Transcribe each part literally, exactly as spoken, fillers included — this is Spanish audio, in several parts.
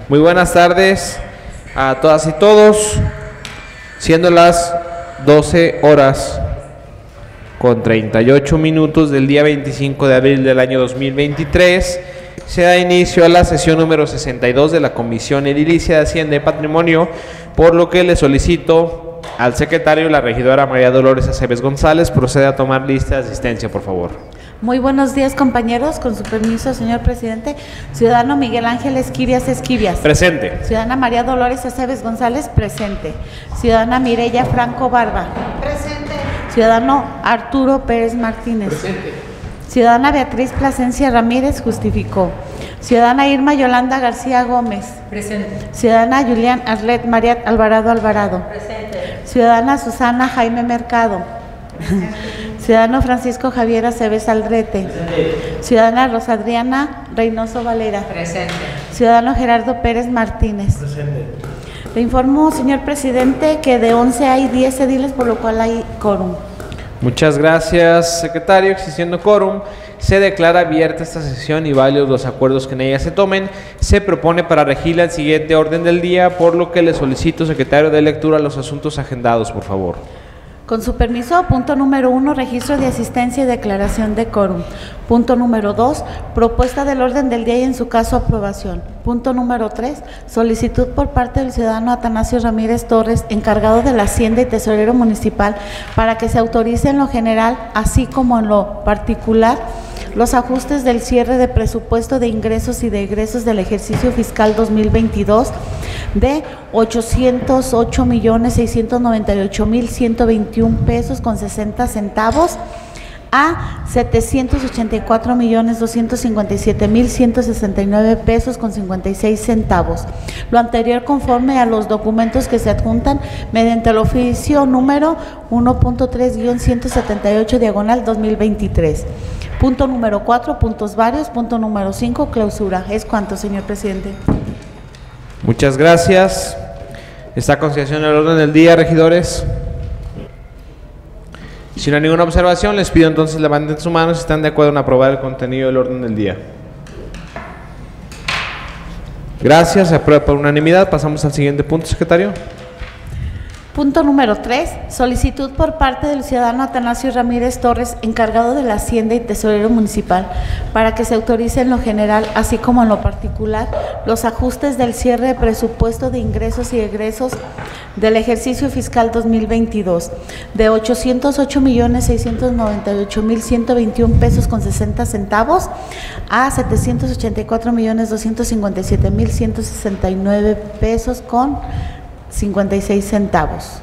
Muy buenas tardes a todas y todos, siendo las doce horas con treinta y ocho minutos del día veinticinco de abril del año dos mil veintitrés, se da inicio a la sesión número sesenta y dos de la Comisión Edilicia de Hacienda y Patrimonio, por lo que le solicito al secretario, la regidora María Dolores Aceves González, proceda a tomar lista de asistencia, por favor. Muy buenos días, compañeros. Con su permiso, señor presidente. Ciudadano Miguel Ángel Esquivias Esquivias. Presente. Ciudadana María Dolores Aceves González. Presente. Ciudadana Mireya Franco Barba. Presente. Ciudadano Arturo Pérez Martínez. Presente. Ciudadana Beatriz Plasencia Ramírez. Justificó. Ciudadana Irma Yolanda García Gómez. Presente. Ciudadana Julián Arlet Mariat Alvarado Alvarado. Presente. Ciudadana Susana Jaime Mercado. Ciudadano Francisco Javier Aceves Aldrete. Presente. Ciudadana Rosadriana Reynoso Valera. Presente. Ciudadano Gerardo Pérez Martínez. Presente. Le informo, señor presidente, que de once hay diez ediles, por lo cual hay quórum. Muchas gracias, secretario. Existiendo quórum, se declara abierta esta sesión y válidos los acuerdos que en ella se tomen. Se propone para regirla el siguiente orden del día, por lo que le solicito, secretario, de lectura los asuntos agendados, por favor. Con su permiso, punto número uno, registro de asistencia y declaración de quórum. Punto número dos, propuesta del orden del día y en su caso aprobación. Punto número tres, solicitud por parte del ciudadano Atanasio Ramírez Torres, encargado de la Hacienda y tesorero municipal, para que se autorice en lo general, así como en lo particular, los ajustes del cierre de presupuesto de ingresos y de egresos del ejercicio fiscal dos mil veintidós de ochocientos ocho millones seiscientos noventa y ocho mil ciento veintiún pesos con sesenta centavos a setecientos ochenta y cuatro millones doscientos cincuenta y siete mil ciento sesenta y nueve pesos con cincuenta y seis centavos. Lo anterior conforme a los documentos que se adjuntan mediante el oficio número uno punto tres guión ciento setenta y ocho diagonal dos mil veintitrés. Punto número cuatro, puntos varios. Punto número cinco, clausura. Es cuanto, señor presidente. Muchas gracias. Está a consideración el orden del día, regidores. Si no hay ninguna observación, les pido entonces levanten su mano si están de acuerdo en aprobar el contenido del orden del día. Gracias, se aprueba por unanimidad. Pasamos al siguiente punto, secretario. Punto número tres, solicitud por parte del ciudadano Atanasio Ramírez Torres, encargado de la Hacienda y tesorero municipal, para que se autorice en lo general, así como en lo particular, los ajustes del cierre de presupuesto de ingresos y egresos del ejercicio fiscal dos mil veintidós de ochocientos ocho millones seiscientos noventa y ocho mil ciento veintiún pesos con sesenta centavos a setecientos ochenta y cuatro millones doscientos cincuenta y siete mil ciento sesenta y nueve pesos con cincuenta y seis centavos.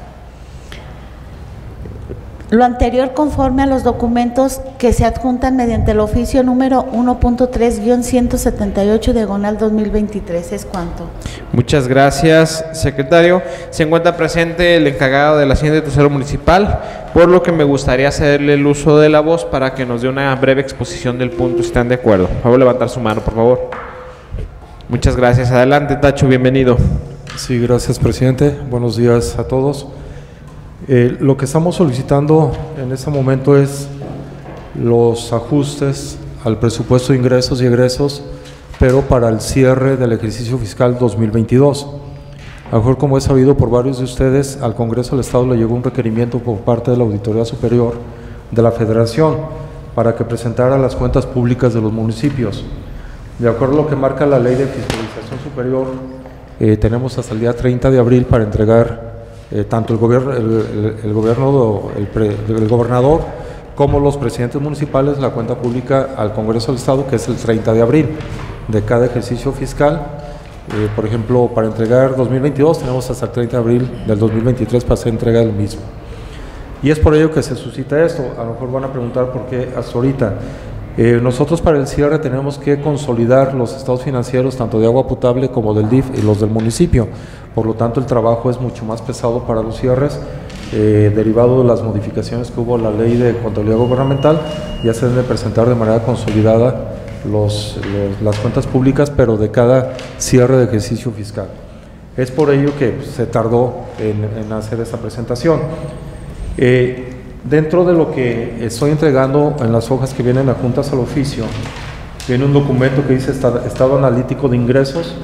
Lo anterior conforme a los documentos que se adjuntan mediante el oficio número uno punto tres guión ciento setenta y ocho diagonal dos mil veintitrés. Es cuanto. Muchas gracias, secretario. Se encuentra presente el encargado de la Hacienda y Tesoro Municipal, por lo que me gustaría cederle el uso de la voz para que nos dé una breve exposición del punto, si están de acuerdo. Por favor, levantar su mano, por favor. Muchas gracias. Adelante, Tacho, bienvenido. Sí, gracias, presidente. Buenos días a todos. Eh, lo que estamos solicitando en este momento es los ajustes al presupuesto de ingresos y egresos, pero para el cierre del ejercicio fiscal dos mil veintidós. A lo mejor, como es sabido por varios de ustedes, al Congreso del Estado le llegó un requerimiento por parte de la Auditoría Superior de la Federación para que presentara las cuentas públicas de los municipios. De acuerdo a lo que marca la Ley de Fiscalización Superior, Eh, tenemos hasta el día treinta de abril para entregar eh, tanto el gobierno, el, el, el, gobierno el, pre, el gobernador como los presidentes municipales la cuenta pública al Congreso del Estado, que es el treinta de abril de cada ejercicio fiscal. Eh, por ejemplo, para entregar dos mil veintidós tenemos hasta el treinta de abril del dos mil veintitrés para hacer entrega del mismo. Y es por ello que se suscita esto. A lo mejor van a preguntar por qué hasta ahorita. Eh, nosotros para el cierre tenemos que consolidar los estados financieros tanto de agua potable como del D I F y los del municipio. Por lo tanto, el trabajo es mucho más pesado para los cierres, eh, derivado de las modificaciones que hubo en la ley de contabilidad gubernamental. Ya se deben de presentar de manera consolidada los, los, las cuentas públicas, pero de cada cierre de ejercicio fiscal. Es por ello que pues, se tardó en, en hacer esta presentación. Eh, Dentro de lo que estoy entregando en las hojas que vienen adjuntas al oficio, viene un documento que dice Estado Analítico de Ingresos,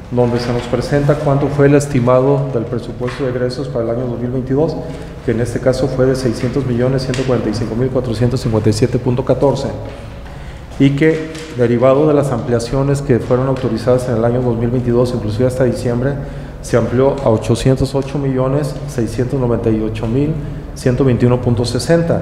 donde se nos presenta cuánto fue el estimado del presupuesto de egresos para el año dos mil veintidós, que en este caso fue de seiscientos millones ciento cuarenta y cinco mil cuatrocientos cincuenta y siete punto catorce, y que derivado de las ampliaciones que fueron autorizadas en el año dos mil veintidós, inclusive hasta diciembre, se amplió a ochocientos ocho millones seiscientos noventa y ocho mil ciento veintiuno punto sesenta.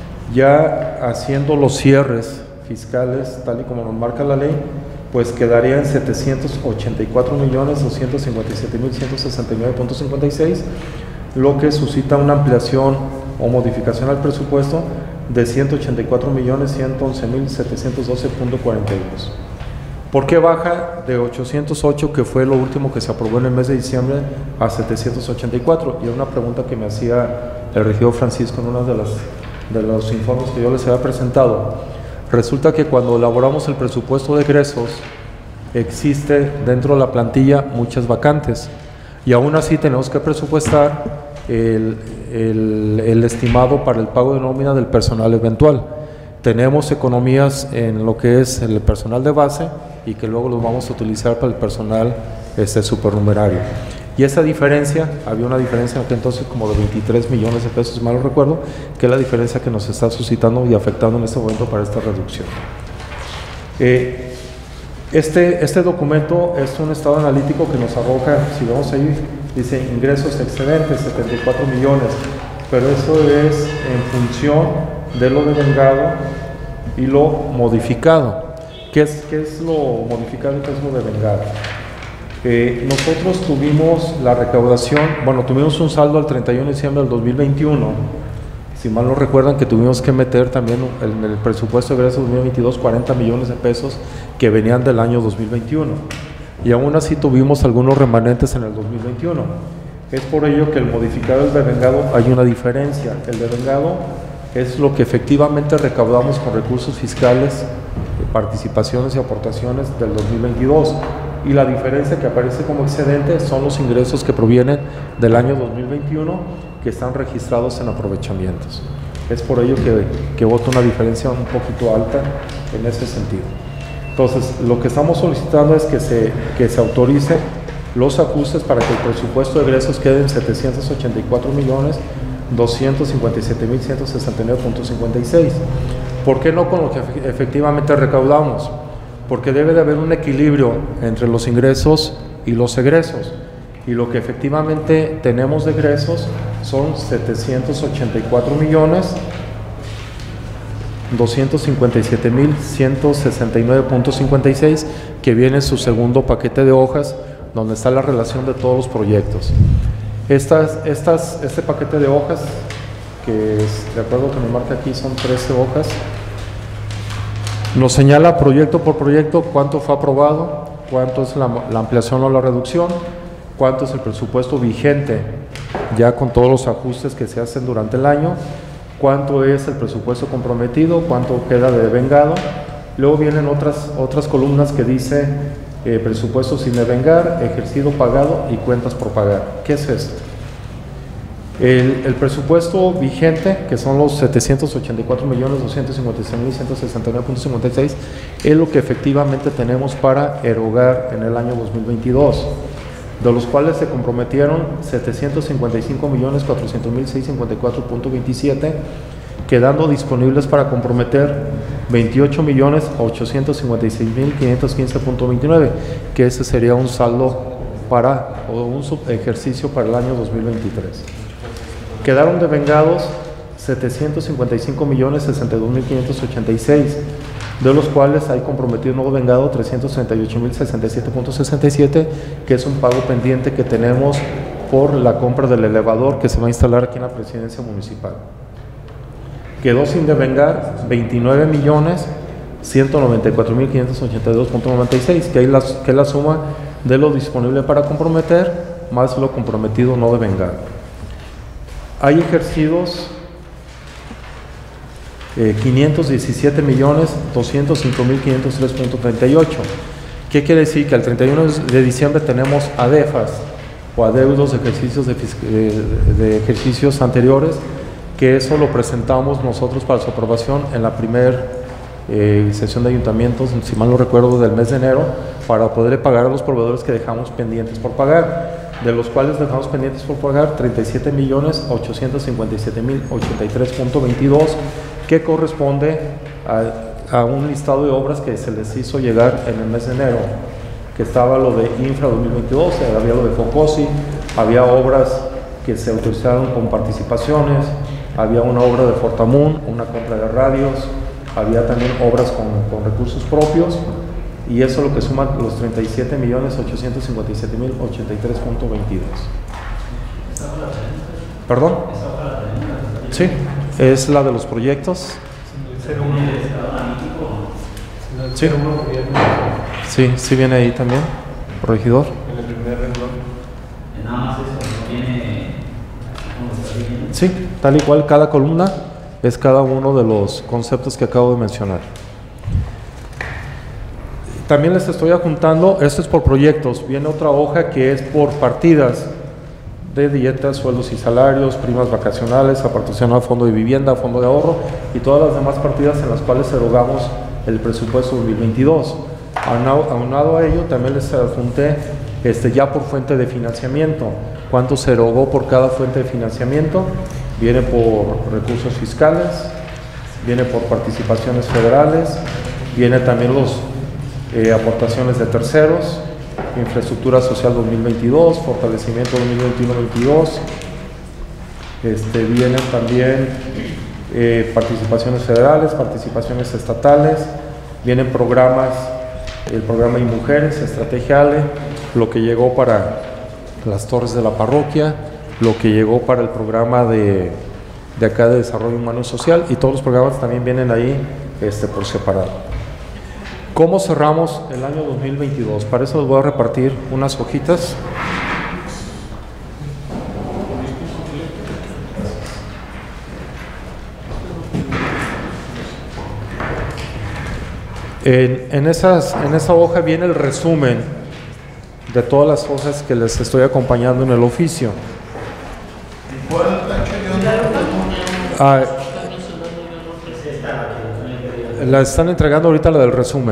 Ya haciendo los cierres fiscales, tal y como nos marca la ley, pues quedaría en setecientos ochenta y cuatro millones doscientos cincuenta y siete mil ciento sesenta y nueve punto cincuenta y seis, lo que suscita una ampliación o modificación al presupuesto de ciento ochenta y cuatro millones ciento once mil setecientos doce punto cuarenta y dos. ¿Por qué baja de ochocientos ocho, que fue lo último que se aprobó en el mes de diciembre, a setecientos ochenta y cuatro? Y era una pregunta que me hacía el regidor Francisco en uno de, las, de los informes que yo les había presentado. Resulta que cuando elaboramos el presupuesto de egresos, existe dentro de la plantilla muchas vacantes, y aún así tenemos que presupuestar el, el, el estimado para el pago de nómina del personal eventual. Tenemos economías en lo que es el personal de base y que luego los vamos a utilizar para el personal este, supernumerario. Y esa diferencia, había una diferencia en aquel entonces como de veintitrés millones de pesos, si mal no recuerdo, que es la diferencia que nos está suscitando y afectando en este momento para esta reducción. Eh, este, este documento es un estado analítico que nos arroja, si vamos ahí, dice ingresos excedentes, setenta y cuatro millones, pero eso es en función de lo devengado y lo modificado. ¿Qué es, qué es lo modificado y qué es lo devengado? Eh, nosotros tuvimos la recaudación, bueno, tuvimos un saldo al treinta y uno de diciembre del dos mil veintiuno, si mal no recuerdan que tuvimos que meter también en el presupuesto de egresos dos mil veintidós cuarenta millones de pesos que venían del año dos mil veintiuno, y aún así tuvimos algunos remanentes en el dos mil veintiuno. Es por ello que el modificado y el devengado hay una diferencia. El devengado es lo que efectivamente recaudamos con recursos fiscales, participaciones y aportaciones del dos mil veintidós, y la diferencia que aparece como excedente son los ingresos que provienen del año dos mil veintiuno que están registrados en aprovechamientos. Es por ello que, que vota una diferencia un poquito alta en ese sentido. Entonces, lo que estamos solicitando es que se, que se autorice los ajustes para que el presupuesto de egresos quede en setecientos ochenta y cuatro millones doscientos cincuenta y siete mil ciento sesenta y nueve punto cincuenta y seis. ¿Por qué no con lo que efectivamente recaudamos? Porque debe de haber un equilibrio entre los ingresos y los egresos, y lo que efectivamente tenemos de egresos son setecientos ochenta y cuatro millones doscientos cincuenta y siete mil ciento sesenta y nueve punto cincuenta y seis, que viene en su segundo paquete de hojas, donde está la relación de todos los proyectos. Estas, estas, este paquete de hojas, que es, de acuerdo a lo que me marca aquí, son trece hojas, nos señala proyecto por proyecto cuánto fue aprobado, cuánto es la, la ampliación o la reducción, cuánto es el presupuesto vigente, ya con todos los ajustes que se hacen durante el año, cuánto es el presupuesto comprometido, cuánto queda de devengado. Luego vienen otras, otras columnas que dice eh, presupuesto sin devengar, ejercido pagado y cuentas por pagar. ¿Qué es esto? El, el presupuesto vigente, que son los setecientos ochenta y cuatro millones doscientos cincuenta y seis mil ciento sesenta y nueve punto cincuenta y seis, es lo que efectivamente tenemos para erogar en el año dos mil veintidós, de los cuales se comprometieron setecientos cincuenta y cinco millones cuatrocientos mil seiscientos cincuenta y cuatro punto veintisiete, quedando disponibles para comprometer veintiocho millones ochocientos cincuenta y seis mil quinientos quince punto veintinueve, que ese sería un saldo para, o un subejercicio para el año dos mil veintitrés. Quedaron devengados setecientos cincuenta y cinco millones sesenta y dos mil quinientos ochenta y seis, de los cuales hay comprometido no devengado trescientos treinta y ocho mil sesenta y siete punto sesenta y siete, que es un pago pendiente que tenemos por la compra del elevador que se va a instalar aquí en la presidencia municipal. Quedó sin devengar veintinueve millones ciento noventa y cuatro mil quinientos ochenta y dos punto noventa y seis, que, hay la, que es la suma de lo disponible para comprometer más lo comprometido no devengado. Hay ejercidos eh, quinientos diecisiete millones doscientos cinco mil quinientos tres punto treinta y ocho. ¿Qué quiere decir? Que al treinta y uno de diciembre tenemos adefas o adeudos de ejercicios, de, de, de ejercicios anteriores, que eso lo presentamos nosotros para su aprobación en la primer eh, sesión de ayuntamientos, si mal no recuerdo, del mes de enero, para poder pagar a los proveedores que dejamos pendientes por pagar, de los cuales dejamos pendientes por pagar treinta y siete millones ochocientos cincuenta y siete mil ochenta y tres punto veintidós, que corresponde a, a un listado de obras que se les hizo llegar en el mes de enero, que estaba lo de Infra dos mil veintidós, había lo de Focosi, había obras que se autorizaron con participaciones, había una obra de Fortamun, una compra de radios, había también obras con, con recursos propios, y eso es lo que suma los treinta y siete millones ochocientos cincuenta y siete mil ochenta y tres punto veintidós. ¿Perdón? Sí, es la de los proyectos. Sí, sí, sí viene ahí también, corregidor. En el primer renglón. Nada más eso, no viene como está viendo. Sí, tal y cual, cada columna es cada uno de los conceptos que acabo de mencionar. También les estoy adjuntando, esto es por proyectos, viene otra hoja que es por partidas de dietas, sueldos y salarios, primas vacacionales, aportación al fondo de vivienda, fondo de ahorro y todas las demás partidas en las cuales erogamos el presupuesto dos mil veintidós. Aunado a ello, también les adjunté este, ya por fuente de financiamiento, cuánto se erogó por cada fuente de financiamiento, viene por recursos fiscales, viene por participaciones federales, viene también los eh, aportaciones de terceros, infraestructura social dos mil veintidós, fortalecimiento dos mil veintiuno veintidós, este, vienen también eh, participaciones federales, participaciones estatales, vienen programas, el programa y mujeres, estrategia Ale, lo que llegó para las torres de la parroquia, lo que llegó para el programa de, de acá de desarrollo humano y social, y todos los programas también vienen ahí este, por separado. ¿Cómo cerramos el año dos mil veintidós? Para eso les voy a repartir unas hojitas. En, en, esas, en esa hoja viene el resumen de todas las hojas que les estoy acompañando en el oficio. Ah, la están entregando ahorita la del resumen.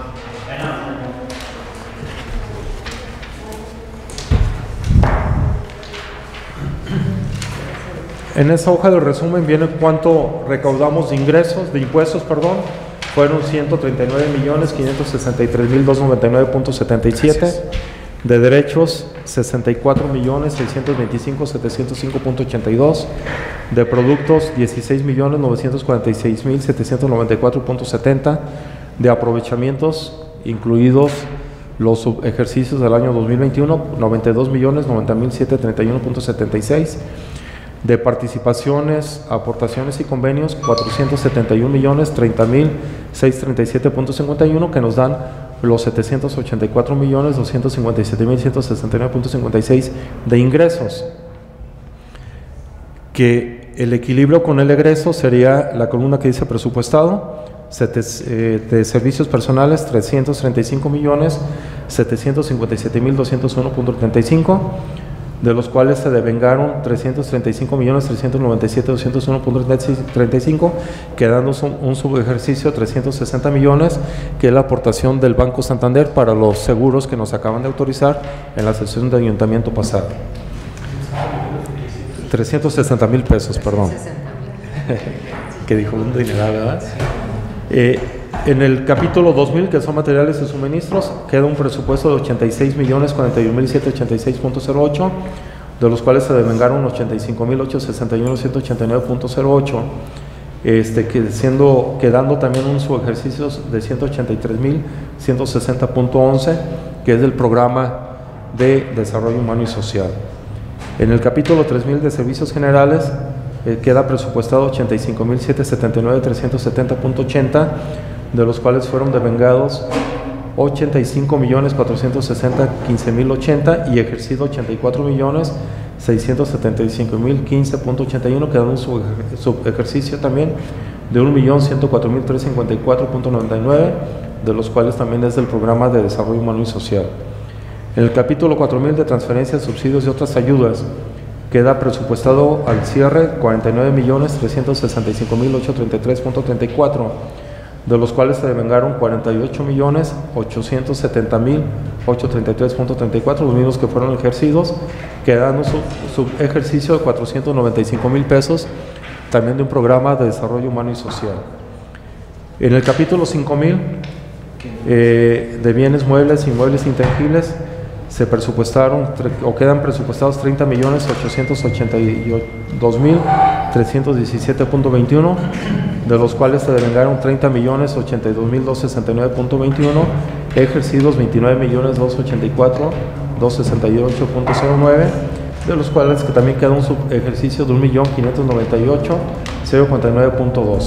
En esa hoja del resumen viene cuánto recaudamos de ingresos, de impuestos, perdón. Fueron ciento treinta y nueve millones quinientos sesenta y tres mil doscientos noventa y nueve punto setenta y siete. De derechos, sesenta y cuatro millones seiscientos veinticinco mil setecientos cinco punto ochenta y dos. De productos, dieciséis millones novecientos cuarenta y seis mil setecientos noventa y cuatro punto setenta. De aprovechamientos, incluidos los ejercicios del año dos mil veintiuno, noventa y dos millones noventa mil setecientos treinta y uno punto setenta y seis. De participaciones, aportaciones y convenios, cuatrocientos setenta y un millones treinta mil seiscientos treinta y siete punto cincuenta y uno, que nos dan los setecientos ochenta y cuatro millones doscientos cincuenta y siete mil ciento sesenta y nueve punto cincuenta y seis de ingresos. Que el equilibrio con el egreso sería la columna que dice presupuestado, de servicios personales trescientos treinta y cinco millones setecientos cincuenta y siete mil doscientos uno punto treinta y cinco, de los cuales se devengaron trescientos treinta y cinco millones trescientos noventa y siete mil doscientos uno punto treinta y cinco, quedándose un, un subejercicio de trescientos sesenta millones, que es la aportación del Banco Santander para los seguros que nos acaban de autorizar en la sesión de ayuntamiento pasada. trescientos sesenta mil pesos, perdón. Que dijo un dineral, ¿verdad? Eh, en el capítulo dos mil, que son materiales y suministros, queda un presupuesto de ochenta y seis millones cuarenta y un mil setecientos ochenta y seis punto cero ocho, de los cuales se devengaron ochenta y cinco mil ochocientos sesenta y uno mil ciento ochenta y nueve punto cero ocho, este, que siendo, quedando también un subejercicio de ciento ochenta y tres mil ciento sesenta punto once, que es del programa de desarrollo humano y social. En el capítulo tres mil de servicios generales, eh, queda presupuestado ochenta y cinco mil setecientos setenta y nueve mil trescientos setenta punto ochenta, de los cuales fueron devengados ochenta y cinco millones cuatrocientos sesenta punto quince mil ochenta y ejercido ochenta y cuatro millones seiscientos setenta y cinco mil quince punto ochenta y uno, quedando un subejercicio también de un millón ciento cuatro mil trescientos cincuenta y cuatro punto noventa y nueve, de los cuales también es del programa de desarrollo humano y social. En el capítulo cuatro mil de transferencias, subsidios y otras ayudas, queda presupuestado al cierre cuarenta y nueve millones trescientos sesenta y cinco mil ochocientos treinta y tres punto treinta y cuatro, de los cuales se devengaron cuarenta y ocho millones ochocientos setenta mil ochocientos treinta y tres punto treinta y cuatro, los mismos que fueron ejercidos, quedando su, su ejercicio de cuatrocientos noventa y cinco mil pesos, también de un programa de desarrollo humano y social. En el capítulo cinco mil, eh, de bienes muebles, inmuebles intangibles, se presupuestaron o quedan presupuestados treinta millones ochocientos ochenta y dos mil trescientos diecisiete punto veintiuno, de los cuales se devengaron treinta millones ochenta y dos mil doscientos sesenta y nueve punto veintiuno, ejercidos veintinueve millones doscientos ochenta y cuatro mil doscientos sesenta y ocho punto cero nueve, de los cuales que también queda un subejercicio de un millón quinientos noventa y ocho mil cuarenta y nueve punto doce.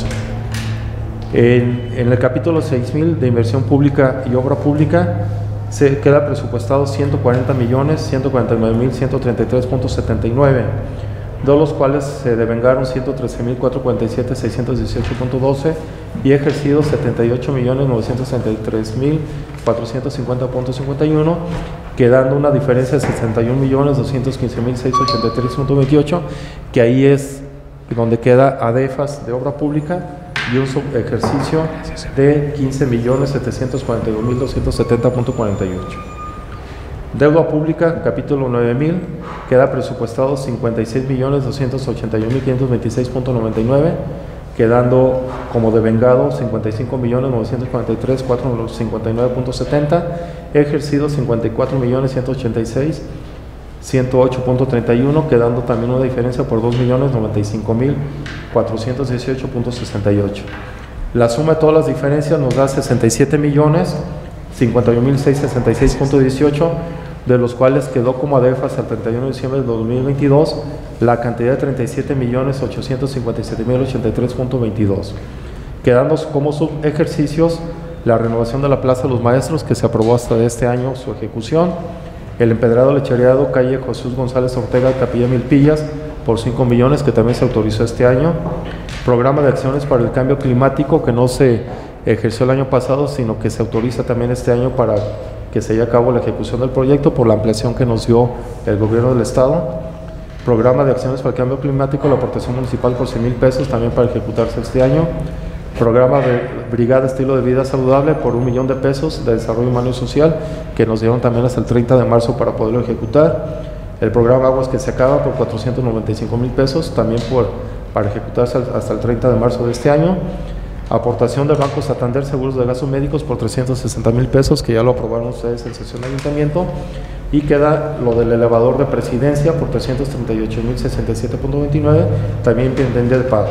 En, en el capítulo seis mil de inversión pública y obra pública se queda presupuestado ciento cuarenta millones ciento cuarenta y nueve mil ciento treinta y tres punto setenta y nueve, de los cuales se devengaron ciento trece mil cuatrocientos cuarenta y siete mil seiscientos dieciocho punto doce y ejercidos setenta y ocho millones novecientos treinta y tres mil cuatrocientos cincuenta punto cincuenta y uno, quedando una diferencia de sesenta y un millones doscientos quince mil seiscientos ochenta y tres punto veintiocho, que ahí es donde queda ADEFAS de obra pública, y un subejercicio de quince millones setecientos cuarenta y dos mil doscientos setenta punto cuarenta y ocho. Deuda pública, capítulo nueve mil, queda presupuestado cincuenta y seis millones doscientos ochenta y un mil quinientos veintiséis punto noventa y nueve, quedando como devengado cincuenta y cinco millones novecientos cuarenta y tres mil cuatrocientos cincuenta y nueve punto setenta, ejercido cincuenta y cuatro millones ciento ochenta y seis mil ciento ocho punto treinta y uno, quedando también una diferencia por dos millones noventa y cinco mil cuatrocientos dieciocho punto sesenta y ocho. La suma de todas las diferencias nos da sesenta y siete millones cincuenta y un mil seiscientos sesenta y seis punto dieciocho, de los cuales quedó como ADEFAS al treinta y uno de diciembre de dos mil veintidós la cantidad de treinta y siete millones ochocientos cincuenta y siete mil ochenta y tres punto veintidós, quedando como subejercicios la renovación de la Plaza de los Maestros, que se aprobó hasta de este año su ejecución, el empedrado lechereado calle Jesús González Ortega, Capilla Milpillas, por cinco millones, que también se autorizó este año, programa de acciones para el cambio climático, que no se ejerció el año pasado, sino que se autoriza también este año para que se lleve a cabo la ejecución del proyecto por la ampliación que nos dio el gobierno del estado, programa de acciones para el cambio climático, la aportación municipal por cien mil pesos, también para ejecutarse este año, programa de Brigada Estilo de Vida Saludable por un millón de pesos de desarrollo humano y social, que nos dieron también hasta el treinta de marzo para poderlo ejecutar, el programa Aguas que se acaba por cuatrocientos noventa y cinco mil pesos, también por, para ejecutarse hasta el treinta de marzo de este año, aportación del Banco Santander Seguros de Gastos Médicos por trescientos sesenta mil pesos, que ya lo aprobaron ustedes en sesión de ayuntamiento, y queda lo del elevador de Presidencia por trescientos treinta y ocho mil sesenta y siete punto veintinueve, también pendiente de pago.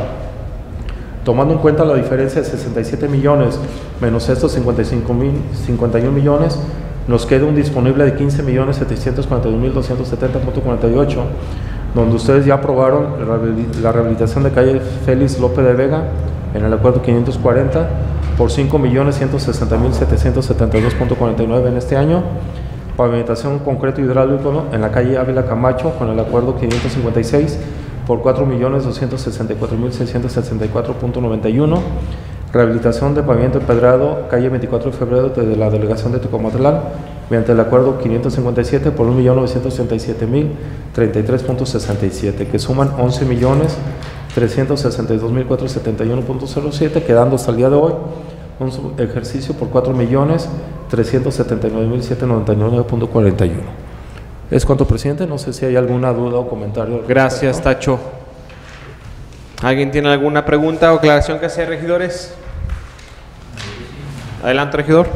Tomando en cuenta la diferencia de sesenta y siete millones menos estos cincuenta y cinco mil, cincuenta y un millones, nos queda un disponible de quince millones setecientos cuarenta y un mil doscientos setenta punto cuarenta y ocho, donde ustedes ya aprobaron la rehabilitación de calle Félix López de Vega en el acuerdo quinientos cuarenta por cinco millones ciento sesenta mil setecientos setenta y dos punto cuarenta y nueve en este año, pavimentación concreto hidráulico en la calle Ávila Camacho con el acuerdo quinientos cincuenta y seis por cuatro millones doscientos sesenta y cuatro mil seiscientos sesenta y cuatro punto noventa y uno, rehabilitación de pavimento empedrado calle veinticuatro de febrero desde la delegación de Tecomatlán mediante el acuerdo quinientos cincuenta y siete por un millón novecientos treinta y siete mil treinta y tres punto sesenta y siete, que suman once millones trescientos sesenta y dos mil cuatrocientos setenta y uno punto cero siete, quedando hasta el día de hoy un ejercicio por cuatro millones trescientos setenta y nueve mil setecientos noventa y nueve punto cuarenta y uno. Es cuanto, presidente. No sé si hay alguna duda o comentario. Gracias, Tacho. ¿Alguien tiene alguna pregunta o aclaración que hacer, regidores? Adelante, regidor.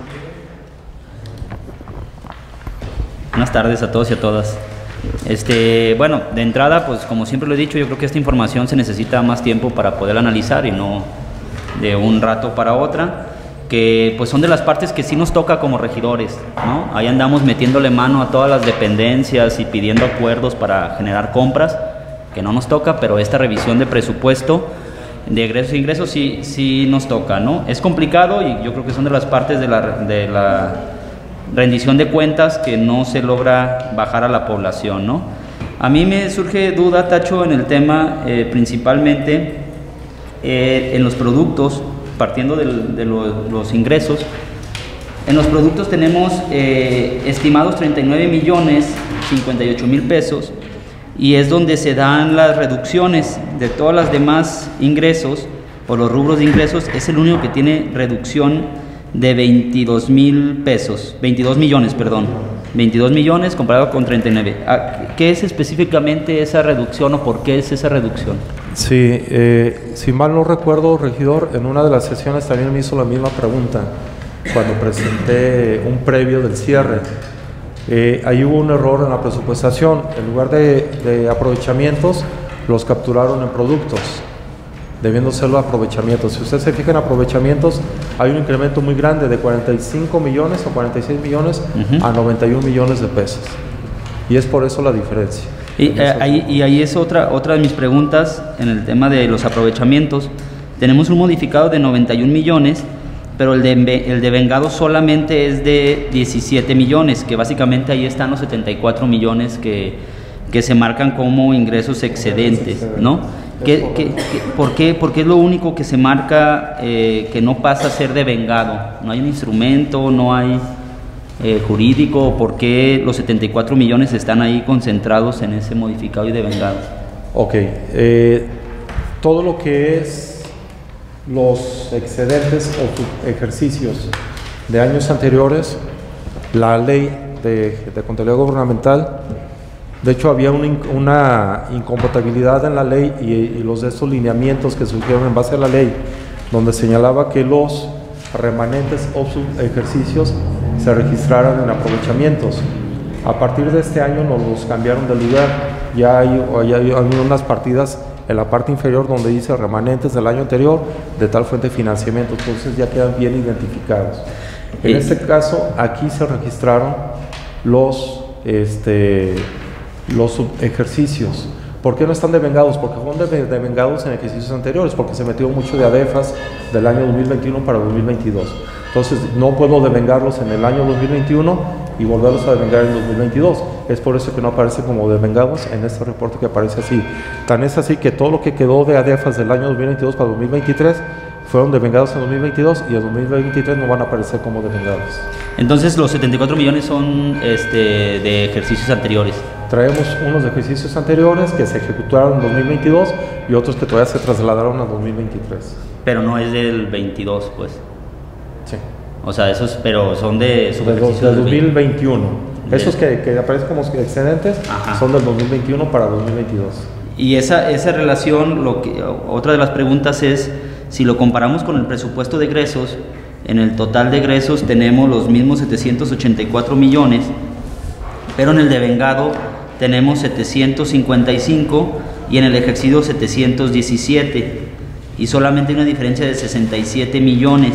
Buenas tardes a todos y a todas. Este, bueno, de entrada, pues como siempre lo he dicho, yo creo que esta información se necesita más tiempo para poder analizar y no de un rato para otra, que pues son de las partes que sí nos toca como regidores, ¿no? Ahí andamos metiéndole mano a todas las dependencias y pidiendo acuerdos para generar compras, que no nos toca, pero esta revisión de presupuesto de egresos e ingresos sí, sí nos toca, ¿no? Es complicado y yo creo que son de las partes de la, de la rendición de cuentas que no se logra bajar a la población, ¿no? A mí me surge duda, Tacho, en el tema eh, principalmente eh, en los productos, partiendo del, de los, los ingresos. En los productos tenemos eh, estimados treinta y nueve millones cincuenta y ocho mil pesos, y es donde se dan las reducciones de todas las demás ingresos, por los rubros de ingresos es el único que tiene reducción de veintidós mil pesos, veintidós millones, perdón, veintidós millones comparado con treinta y nueve. ¿Qué es específicamente esa reducción o por qué es esa reducción? Sí, eh, si mal no recuerdo, regidor, en una de las sesiones también me hizo la misma pregunta cuando presenté un previo del cierre. Eh, ahí hubo un error en la presupuestación. En lugar de, de aprovechamientos, los capturaron en productos, debiendo ser los aprovechamientos. Si usted se fija en aprovechamientos, hay un incremento muy grande de cuarenta y cinco millones o cuarenta y seis millones uh-huh. a noventa y un millones de pesos. Y es por eso la diferencia. Y, eh, ahí, y ahí es otra, otra de mis preguntas en el tema de los aprovechamientos. Tenemos un modificado de noventa y un millones, pero el de, el de vengado solamente es de diecisiete millones, que básicamente ahí están los setenta y cuatro millones que, que se marcan como ingresos excedentes, ¿no? ¿Qué, qué, qué, por, qué, ¿Por qué es lo único que se marca eh, que no pasa a ser de vengado? ¿No hay un instrumento, no hay eh, jurídico? ¿Por qué los setenta y cuatro millones están ahí concentrados en ese modificado y de vengado? Ok, eh, todo lo que es los excedentes o ejercicios de años anteriores, la ley de, de contabilidad gubernamental, de hecho había un, una incompatibilidad en la ley y, y los de estos lineamientos que surgieron en base a la ley, donde señalaba que los remanentes o ejercicios se registraran en aprovechamientos. A partir de este año nos los cambiaron de lugar, ya hay, hay, hay unas partidas en la parte inferior donde dice remanentes del año anterior de tal fuente de financiamiento, entonces ya quedan bien identificados. En este caso, aquí se registraron los, este, los ejercicios. ¿Por qué no están devengados? Porque fueron devengados en ejercicios anteriores, porque se metió mucho de ADEFAS del año dos mil veintiuno para dos mil veintidós. Entonces, no puedo devengarlos en el año dos mil veintiuno y volverlos a devengar en dos mil veintidós. Es por eso que no aparece como devengados en este reporte, que aparece así. Tan es así que todo lo que quedó de ADEFAS del año dos mil veintidós para dos mil veintitrés fueron devengados en dos mil veintidós y en dos mil veintitrés no van a aparecer como devengados. Entonces, los setenta y cuatro millones son este, de ejercicios anteriores. Traemos unos de ejercicios anteriores que se ejecutaron en dos mil veintidós y otros que todavía se trasladaron a dos mil veintitrés. Pero no es del veintidós, pues. Sí. O sea, esos, pero son de de, dos, de dos mil veintiuno. De, esos que, que aparecen como excedentes, ajá, son del dos mil veintiuno para dos mil veintidós. Y esa, esa relación, lo que, otra de las preguntas es, si lo comparamos con el presupuesto de egresos, en el total de egresos tenemos los mismos setecientos ochenta y cuatro millones, pero en el devengado tenemos setecientos cincuenta y cinco y en el ejercicio setecientos diecisiete, y solamente hay una diferencia de sesenta y siete millones.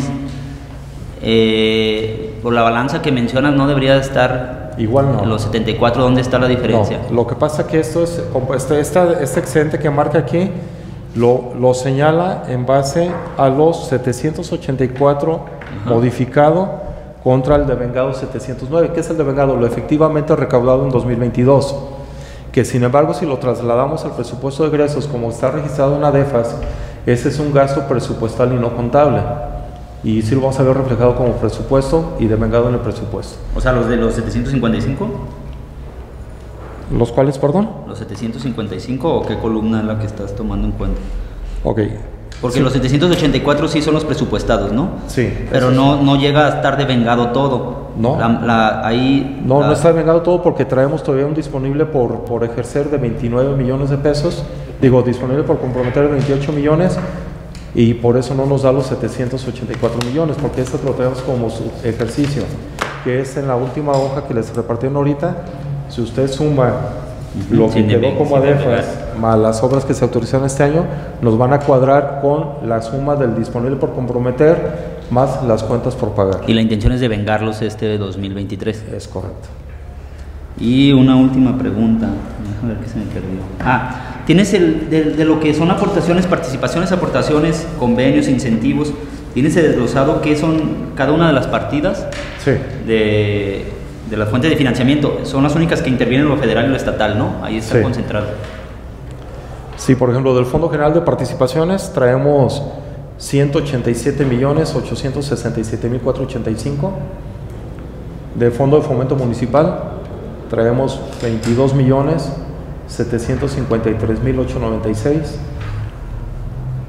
Eh, por la balanza que mencionas, no debería estar igual, no. En los setenta y cuatro, ¿dónde está la diferencia? No, lo que pasa que esto es, este, este, este excedente que marca aquí, lo, lo señala en base a los setecientos ochenta y cuatro, ajá, modificado contra el devengado setecientos nueve. ¿Qué es el devengado? Lo efectivamente recaudado en dos mil veintidós, que sin embargo, si lo trasladamos al presupuesto de egresos como está registrado en ADEFAS, ese es un gasto presupuestal y no contable, y sí lo vamos a ver reflejado como presupuesto y devengado en el presupuesto. O sea, los de los setecientos cincuenta y cinco. ¿Los cuales, perdón? ¿Los setecientos cincuenta y cinco o qué columna es la que estás tomando en cuenta? Ok. Porque sí, los setecientos ochenta y cuatro sí son los presupuestados, ¿no? Sí. Pero no, no llega a estar devengado todo. No. La, la, ahí, no, la... no está devengado todo porque traemos todavía un disponible por, por ejercer de veintinueve millones de pesos. Digo, disponible por comprometer de veintiocho millones, y por eso no nos da los setecientos ochenta y cuatro millones, porque este lo tenemos como su ejercicio, que es en la última hoja que les repartieron ahorita. Si usted suma uh-huh, lo que sin quedó debe, como ADEFAS más las obras que se autorizaron este año, nos van a cuadrar con la suma del disponible por comprometer más las cuentas por pagar. Y la intención es de vengarlos este dos mil veintitrés. Es correcto. Y una última pregunta, déjame ver qué se me perdió. Ah, tienes el de, de lo que son aportaciones, participaciones, aportaciones, convenios, incentivos. ¿Tienes el desglosado qué son cada una de las partidas? Sí. De, de las fuentes de financiamiento. Son las únicas que intervienen lo federal y lo estatal, ¿no? Ahí está, sí, concentrado. Sí, por ejemplo, del Fondo General de Participaciones traemos ciento ochenta y siete millones ochocientos sesenta y siete mil cuatrocientos ochenta y cinco. Del Fondo de Fomento Municipal traemos veintidós millones setecientos cincuenta y tres mil ochocientos noventa y seis.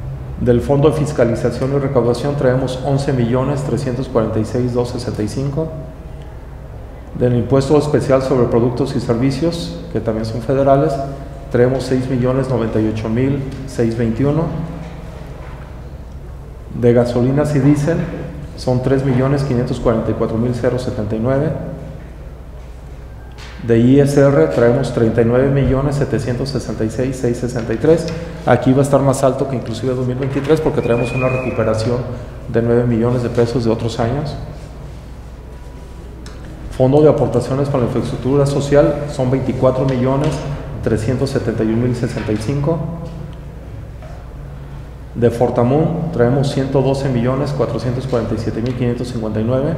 Del Fondo de Fiscalización y Recaudación traemos once millones trescientos cuarenta y seis mil doscientos sesenta y cinco. Del Impuesto Especial sobre Productos y Servicios, que también son federales, traemos seis millones noventa y ocho mil seiscientos veintiuno. De gasolinas y diésel son tres millones quinientos cuarenta y cuatro mil setenta y nueve. De I S R traemos treinta y nueve millones setecientos sesenta y seis mil seiscientos sesenta y tres. Aquí va a estar más alto que inclusive dos mil veintitrés porque traemos una recuperación de nueve millones de pesos de otros años. Fondo de aportaciones para la infraestructura social son veinticuatro millones trescientos setenta y un mil sesenta y cinco. De Fortamun traemos ciento doce millones cuatrocientos cuarenta y siete mil quinientos cincuenta y nueve.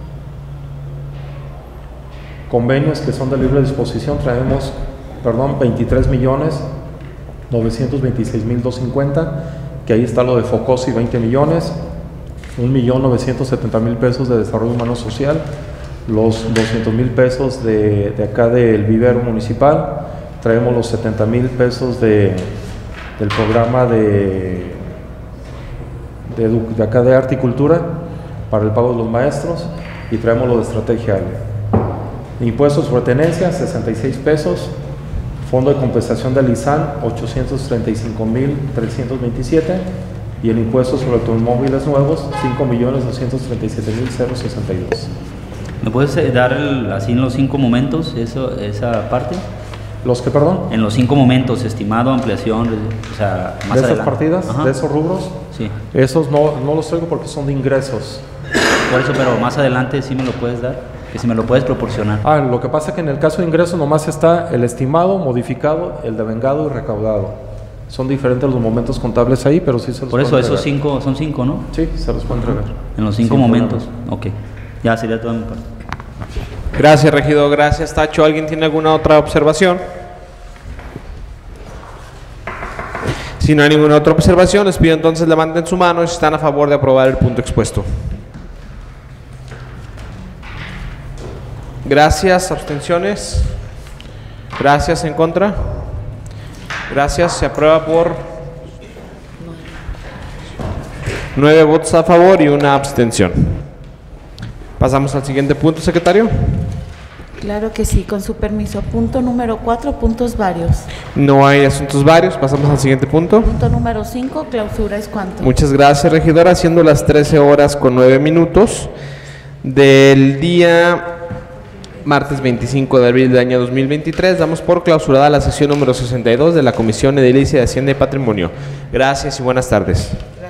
Convenios que son de libre disposición traemos, perdón, veintitrés millones novecientos veintiséis mil doscientos cincuenta, que ahí está lo de Focosi, veinte millones, un millón novecientos setenta mil pesos de desarrollo humano social, los doscientos mil pesos de, de acá del vivero municipal, traemos los setenta mil pesos de, del programa de, de, de acá de arte y cultura para el pago de los maestros, y traemos lo de estrategia A L E. Impuestos sobre tenencia, sesenta y seis pesos. Fondo de compensación del I S A N, ochocientos treinta y cinco mil trescientos veintisiete. Y el impuesto sobre automóviles nuevos, cinco millones doscientos treinta y siete mil sesenta y dos. ¿Me puedes dar el, así en los cinco momentos eso, esa parte? ¿Los que, perdón? En los cinco momentos, estimado, ampliación, o sea, más ¿De esas adelante. partidas? Ajá. ¿De esos rubros? Sí. Esos no, no los traigo porque son de ingresos. Por eso, pero más adelante sí me lo puedes dar, que si me lo puedes proporcionar. Ah, lo que pasa es que en el caso de ingresos nomás está el estimado, modificado, el devengado y recaudado. Son diferentes los momentos contables ahí, pero sí se los Por eso, pueden esos entregar. cinco, son cinco, ¿no? Sí, se los pueden entregar. En los cinco Sin momentos. problema. Ok. Ya sería todo mi parte. Gracias, regidor. Gracias, Tacho. ¿Alguien tiene alguna otra observación? Si no hay ninguna otra observación, les pido entonces levanten su mano si están a favor de aprobar el punto expuesto. Gracias. ¿Abstenciones? Gracias. ¿En contra? Gracias. Se aprueba por nueve votos a favor y una abstención. Pasamos al siguiente punto, secretario. Claro que sí, con su permiso. Punto número cuatro, puntos varios. No hay asuntos varios. Pasamos al siguiente punto. Punto número cinco, clausura es cuanto. Muchas gracias, regidora. Siendo las trece horas con nueve minutos del día martes veinticinco de abril del año dos mil veintitrés, damos por clausurada la sesión número sesenta y dos de la Comisión Edilicia de Hacienda y Patrimonio. Gracias y buenas tardes.